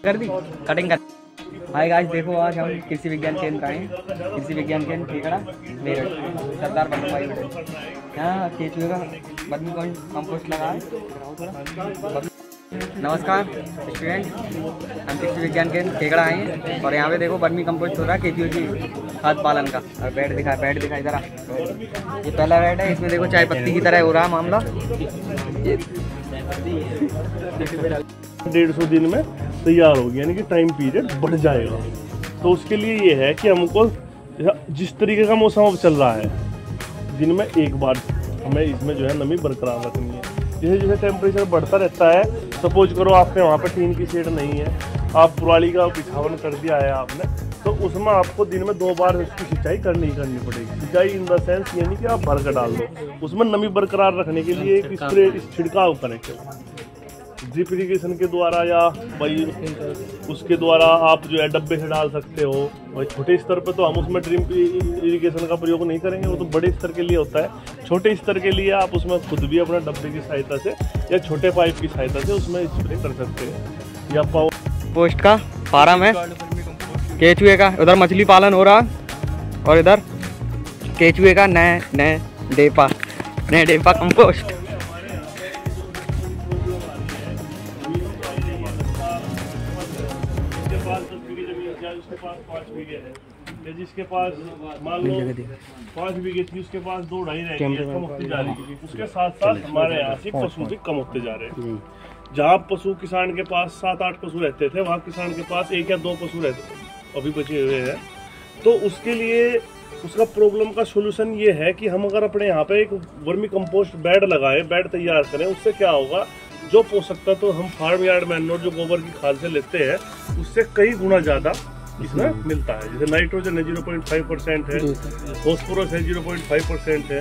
कर दी कटिंग कर। Hi guys, देखो आज हम कृषि विज्ञान केंद्र आए हैं। कृषि विज्ञान केंद्र ठेकड़ा मेरठ सरदार वल्लभ भाई पटेल। यहाँ केचुए का वर्मी कंपोस्ट लगा है। नमस्कार स्टूडेंट, हम कृषि विज्ञान केंद्र ठेकड़ा आए हैं और यहाँ पे देखो वर्मी कंपोस्ट हो रहा है केचुए की खाद पालन का। और बेड दिखा इधर। ये पहला बेड है, इसमें देखो चाय पत्ती की तरह हो रहा है मामला। 150 दिन में तैयार होगी, यानी कि टाइम पीरियड बढ़ जाएगा। तो उसके लिए ये है कि हमको जिस तरीके का मौसम अब चल रहा है, दिन में एक बार हमें इसमें जो है नमी बरकरार रखनी है। जैसे जैसे टेम्परेचर बढ़ता रहता है, सपोज करो आपके वहाँ पे टीन की शेड नहीं है, आप पुराली का बिछावन कर दिया है आपने, तो उसमें आपको दिन में 2 बार उसकी सिंचाई करनी पड़ेगी। सिंचाई इन द सेंस यानी कि आप भर कर डाल दो। उसमें नमी बरकरार रखने के लिए एक स्प्रे छिड़काव करें, ड्रिप इरिगेशन के द्वारा या भाई उसके द्वारा आप जो है डब्बे से डाल सकते हो। भाई छोटे स्तर पे तो हम उसमें ड्रिप इरिगेशन का प्रयोग नहीं करेंगे, वो तो बड़े स्तर के लिए होता है। छोटे स्तर के लिए आप उसमें खुद भी अपना डब्बे की सहायता से या छोटे पाइप की सहायता से उसमें स्प्रे कर सकते हैं। या पोस्ट का फार्म है केचुए का, उधर मछली पालन हो रहा और इधर केचुए का नए डेपा कंपोस्ट। जिसके पास मान लो 5 बीघे थी, उसके पास 2-2.5 रह गई, कम होती जा रही है। उसके साथ साथ हमारे यहाँ से पशु भी कम होते जा रहे हैं। जहाँ पशु किसान के पास 7-8 पशु रहते थे, वहाँ किसान के पास 1 या 2 पशु रहते अभी बचे हुए हैं। तो उसके लिए उसका प्रॉब्लम का सोल्यूशन ये है कि हम अगर अपने यहाँ पे एक वर्मी कंपोस्ट बेड लगाएं, बेड तैयार करें, उससे क्या होगा, जो पोषक तत्व तो हम फार्म यार्ड मैन्योर जो गोबर की खाद से लेते हैं, उससे कई गुना ज़्यादा इसमें मिलता है। जैसे नाइट्रोजन है 0.5% है, फॉस्फोरस है 0.5% है,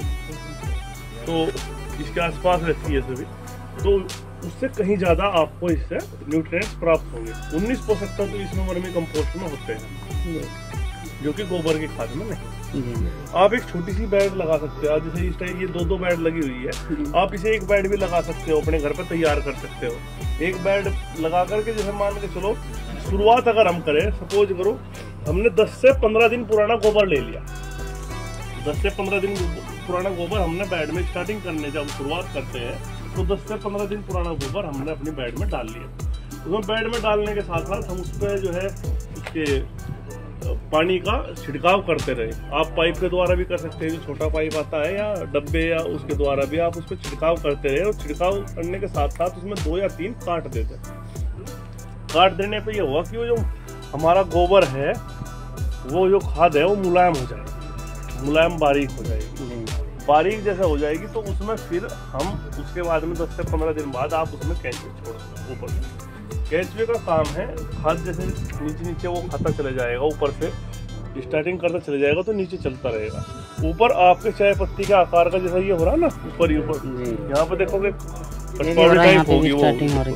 तो इसके आसपास रहती है सभी, तो उससे कहीं ज़्यादा आपको इससे न्यूट्रिएंट्स प्राप्त होंगे। 19 पोषक तत्व तो इसमें वर्मी कंपोस्ट में होते हैं, जो कि गोबर की खाद में नहीं। आप एक छोटी सी बेड लगा सकते हो, जैसे इस टाइप ये 2-2 बेड लगी हुई है, आप इसे एक बेड भी लगा सकते हो, अपने घर पर तैयार कर सकते हो। एक बेड लगा करके जैसे मान के चलो शुरुआत अगर हम करें, सपोज करो हमने 10 से 15 दिन पुराना गोबर ले लिया, 10 से 15 दिन पुराना गोबर हमने बेड में स्टार्टिंग करने जब शुरुआत करते हैं, तो 10 से 15 दिन पुराना गोबर हमने अपनी बेड में डाल लिया। उसमें बेड में डालने के साथ साथ हम उस पर जो है उसके पानी का छिड़काव करते रहे। आप पाइप के द्वारा भी कर सकते हैं, जो छोटा पाइप आता है, या डब्बे या उसके द्वारा भी आप उस पर छिड़काव करते रहे। और छिड़काव करने के साथ साथ उसमें 2 या 3 काट देते। काट देने पे ये हुआ कि वो जो हमारा गोबर है, वो जो खाद है वो मुलायम हो जाएगी, मुलायम बारीक हो जाएगी। बारीक जैसे हो जाएगी तो उसमें फिर हम उसके बाद में 10 से 15 दिन बाद आप उसमें केंचुए छोड़ सकते। ऊपर केंचुए का काम है खाद जैसे नीचे वो खाता चले जाएगा, ऊपर से स्टार्टिंग करता चले जाएगा तो नीचे चलता रहेगा। ऊपर आपके चाय पत्ती के आकार का जैसा ये हो रहा है ना, ऊपर ही ऊपर यहाँ पे देखोगे टाइप होगी वो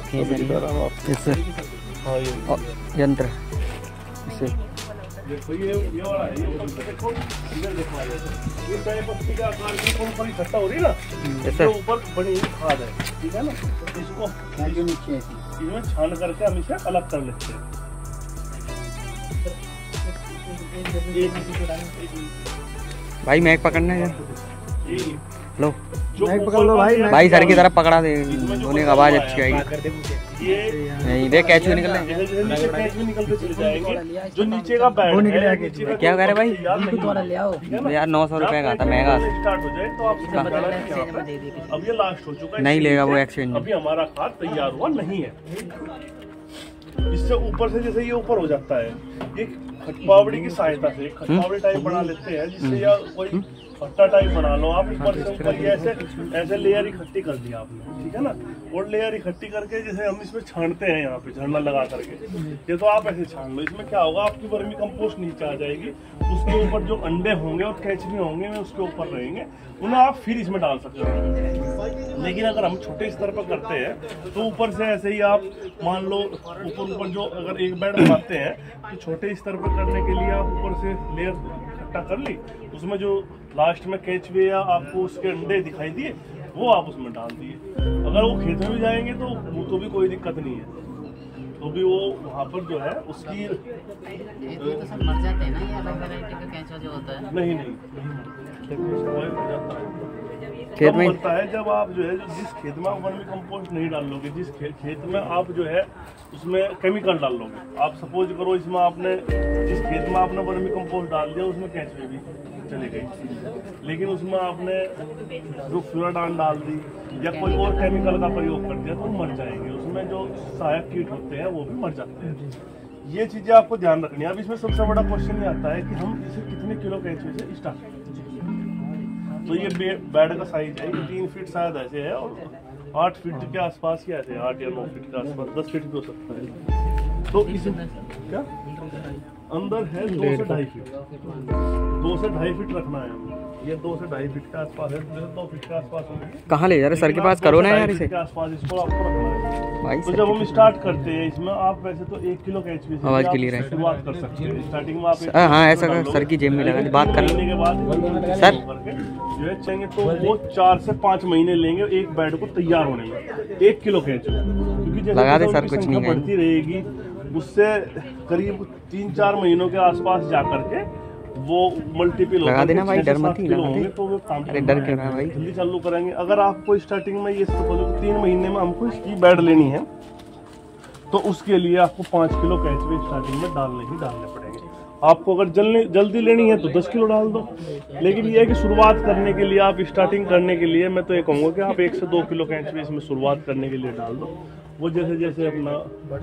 यंत्र से। देखो ये वाला है, देखो इधर देखो, ये चाय पत्ती का आकार की ऊपर इकट्ठा हो रही है ना, इसके ऊपर बड़ी खाद है, ठीक है ना। इसको इसमें छान करके हम इसे अलग कर लेते हैं। भाई मैग पकड़ना है, लो मैग पकड़ लो भाई सर की तरफ पकड़ा दे, धोने की आवाज अच्छी आएगी। नहीं देख कैचुए निकल रहे हैं, जो नीचे का बैड है, क्या कह रहे भाई यार 900 रुपए का था, महंगा स्टार्ट हो जाए तो आप अब ये लास्ट हो चुका है, नहीं लेगा वो एक्सचेंज। अभी हमारा खाद तैयार हुआ नहीं है। इससे ऊपर से जैसे ये ऊपर हो जाता है, ये खटपावड़ी की सहायता से खटपावड़ी टाइप बना लेते हैं, जिससे या कोई खट्टा टाइप बना लो आप। ऊपर से ऊपर ऐसे लेयर इकट्ठी कर दिया आपने, ठीक है ना। और लेयर इकट्ठी करके जैसे हम इसमें छानते हैं, यहाँ पे झरना लगा करके, ये तो आप ऐसे छान लो। इसमें क्या होगा, आपकी वर्मी कंपोस्ट नीचे आ जाएगी, उसके ऊपर जो अंडे होंगे और केचुए होंगे वे उसके ऊपर रहेंगे, उन्हें आप फिर इसमें डाल सकते हैं। लेकिन अगर हम छोटे स्तर पर करते हैं तो ऊपर से ऐसे ही आप मान लो ऊपर जो अगर एक बेड बनाते हैं, तो छोटे स्तर पर करने के लिए आप ऊपर से लेयर इकट्ठा कर ली, उसमें जो लास्ट में केचुए या आपको उसके अंडे दिखाई दिए वो आप उसमें डाल दिए। अगर वो खेत में भी जाएंगे तो भी कोई दिक्कत नहीं है। तो भी वो वहाँ पर जो है उसकी ये तो सब मर जाते हैं ना, ये अलग वैरायटी का केंचुआ जो होता है। नहीं खेत में होता है जब आप जो है जिस खेत में आप वर्मी कंपोस्ट नहीं डालोगे, जिस खेत में आप जो है उसमें केमिकल डाल लोगे। आप सपोज करो इसमें आपने जिस खेत में आपने वर्मी कंपोस्ट डाल दिया उसमें केंचुए भी चले गए, लेकिन उसमें आपने जो फ्यूराडान डाल दी या कोई और केमिकल का प्रयोग कर दिया तो मर जाएंगे। उसमें जो सहायक कीट होते हैं वो भी मर जाते हैं। ये चीजें आपको ध्यान रखनी है। अब इसमें सबसे बड़ा क्वेश्चन ये आता है कि हम इसे कितने किलो केंचुए से स्टार्ट करें। तो ये बेड का साइज है, ये 3 फीट शायद ऐसे है और 8 फीट के आसपास ही ऐसे 8 या 9 फीट के आसपास, 10 फीट भी हो सकता है। तो इस क्या अंदर है 2 से 2.5 फीट, 2 से 2.5 फीट रखना है हमें। ये 2 से 2.5 फीट के आसपास है, 2 फीट के आसपास होगी। कहाँ ले जा रहे सर के पास, करो ना यार इसे के आसपास इसको आपको रखना है भाई। तो जब हम स्टार्ट करते हैं इसमें आप वैसे तो 1 किलो केंचुए से आवाज क्लियर है। शुरुआत कर सकते हैं। स्टार्टिंग में आप हाँ ऐसा कर, सर की जेब में लगा बात कर लेने के बाद सर जो है चाहिए तो वो 4 से 5 महीने लेंगे एक बेड को तैयार होने में, 1 किलो केंचुए। क्योंकि जैसे लगा दे सर, कुछ नहीं बढ़ती रहेगी उससे करीब 3-4 महीनों के आसपास जा करके वो मल्टीपल लगा देना भाई, डर मत ही लगा दे। तो वो काम अरे डर क्यों रहा है भाई, जल्दी चालू करेंगे। अगर आपको स्टार्टिंग में ये 3 महीने में हमको इसकी बेड लेनी है तो उसके लिए आपको 5 किलो केंचुए स्टार्टिंग में डालने पड़ेंगे। आपको अगर जल्दी लेनी है तो 10 किलो डाल दो, लेकिन ये है कि शुरुआत करने के लिए आप स्टार्टिंग करने के लिए मैं तो ये कहूँगा कि आप 1 से 2 किलो केंचुए इसमें शुरुआत करने के लिए डाल दो। वो जैसे जैसे अपना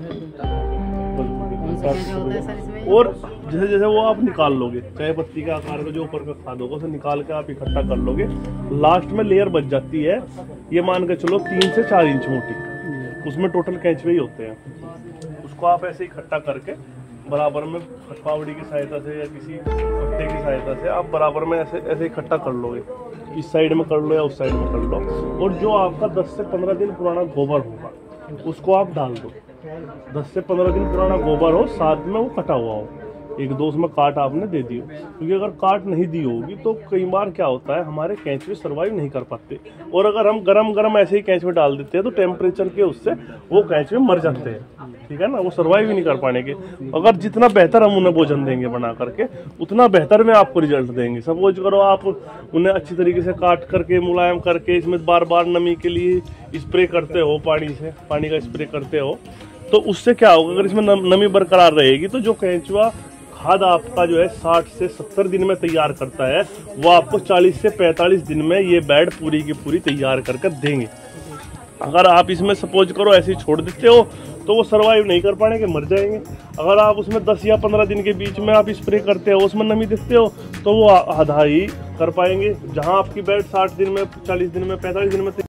और जैसे जैसे वो आप निकाल लोगे, चाय पत्ती का आकार का जो ऊपर का खाद होगा उसे निकाल के आप इकट्ठा कर लोगे। लास्ट में लेयर बच जाती है, ये मान के चलो 3 से 4 इंच मोटी, उसमें टोटल केंचुए ही होते हैं। उसको आप ऐसे इकट्ठा करके बराबर में फावड़ी की सहायता से या किसी पट्टे की सहायता से आप बराबर में ऐसे इकट्ठा कर लोगे। इस साइड में कर लो या उस साइड में कर लो, और जो आपका 10 से 15 दिन पुराना गोबर होगा उसको आप डाल दो। 10 से 15 दिन पुराना गोबर हो, साथ में वो कटा हुआ हो, 1-2 उसमें काट आपने दे दी हो। क्योंकि अगर काट नहीं दी होगी तो कई बार क्या होता है हमारे केंचुए सर्वाइव नहीं कर पाते, और अगर हम गरम ऐसे ही केंचुए डाल देते हैं तो टेम्परेचर के उससे वो केंचुए मर जाते हैं, ठीक है ना, वो सर्वाइव ही नहीं कर पाने के। अगर जितना बेहतर हम उन्हें भोजन देंगे बना करके उतना बेहतर में आपको रिजल्ट देंगे। सपोज करो आप उन्हें अच्छी तरीके से काट करके मुलायम करके इसमें बार बार नमी के लिए स्प्रे करते हो, पानी का स्प्रे करते हो, तो उससे क्या होगा, अगर इसमें नमी बरकरार रहेगी तो जो केंचुआ खाद आपका जो है 60 से 70 दिन में तैयार करता है वो आपको 40 से 45 दिन में ये बेड पूरी की पूरी तैयार करके देंगे। अगर आप इसमें सपोज करो ऐसे ही छोड़ देते हो तो वो सर्वाइव नहीं कर पाएंगे, मर जाएंगे। अगर आप उसमें 10 या 15 दिन के बीच में आप स्प्रे करते हो, उसमें नमी देते हो तो वो आधा ही कर पाएंगे। जहां आपकी बेड 60 दिन में, 40 दिन में, 45 दिन में